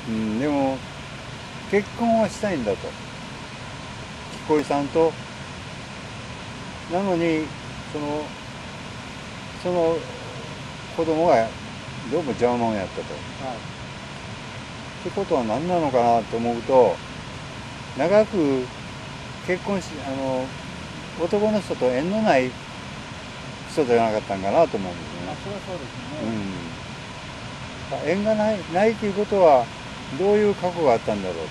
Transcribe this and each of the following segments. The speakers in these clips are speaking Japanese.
うん、でも結婚はしたいんだと、木こりさんと。なのにその子供がどうも邪魔者やったと。 はい。 ってことは何なのかなと思うと、長く結婚し男の人と縁のない人じゃなかったんかなと思うんですよね。 それはそうですよね。 縁がないということはどういう過去があったんだろうと。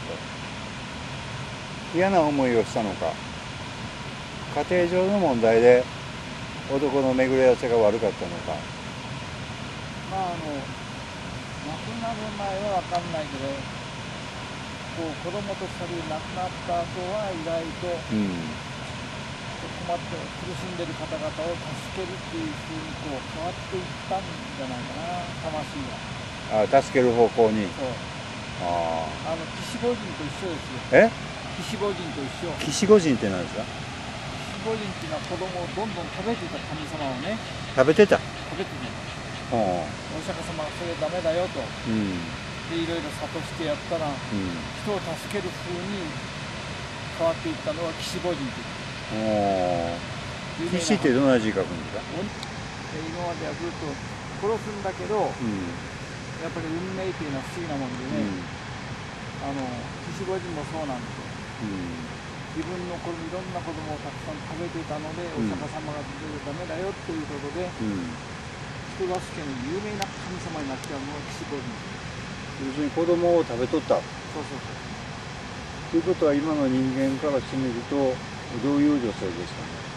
嫌な思いをしたのか、家庭上の問題で男の巡り合わせが悪かったのか。 亡くなる前は分かんないけど、子供と2人亡くなった後は意外と困って苦しんでる方々を助けるっていう風に変わっていったんじゃないかな、魂が。 助ける方向に。 そう。岸御人と一緒ですよ。岸御人と一緒。 岸御人って何ですか？ 岸御人っていうのは子供をどんどん食べてた神様をね。 食べてた。 お釈迦様がそれダメだよと。でいろいろ諭してやったら、人を助ける風に変わっていったのは岸御人っていう。 岸ってどんな字書くんですか？ 今まではずっと殺すんだけど、やっぱり運命っていうのは不思議なもんでね、岸御人もそうなんですよ。自分のいろんな子供をたくさん食べていたので、お釈迦様がダメだよっていうことで、人助けの有名な神様になっちゃうのは岸御人。 要するに子供を食べとった。 そうそうそう。 ということは今の人間からしてみるとどういう女性ですかね？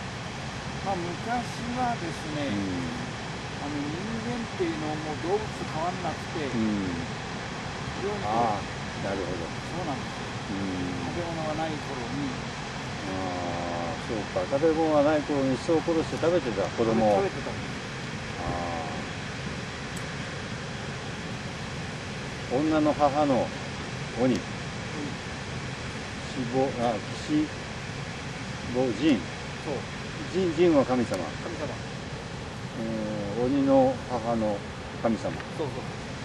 昔はですね、人間っていうのも動物変わんなくて、非常になるほど。 そうなんですよ。食べ物がない頃に。 そうか、食べ物がない頃に人を殺して食べてた子供を。 食べてたんです。 女の母の鬼、岸御人。人は神様。鬼の母の神様。 そうそう。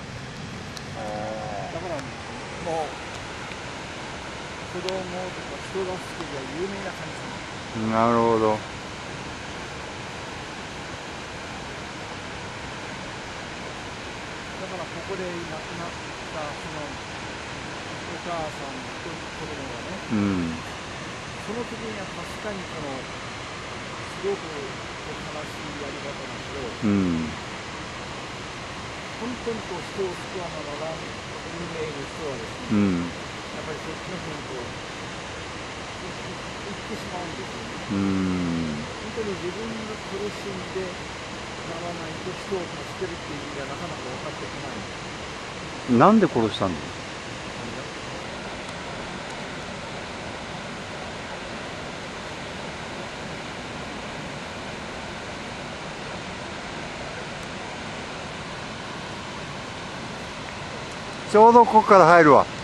だからもう子供とか人助けでは有名な神様。 なるほど。 だからここで亡くなったお母さんと子供がね、その時には確かにすごく悲しいやり方だけど、本当に人を救わならば運命の人はですね、やっぱりそっちの方に行ってしまうんですよね。本当に自分が苦しんでならないと人を助けるっていう意味がなかなか分かってこない。 なんで殺したんだ？ちょうどここから入るわ。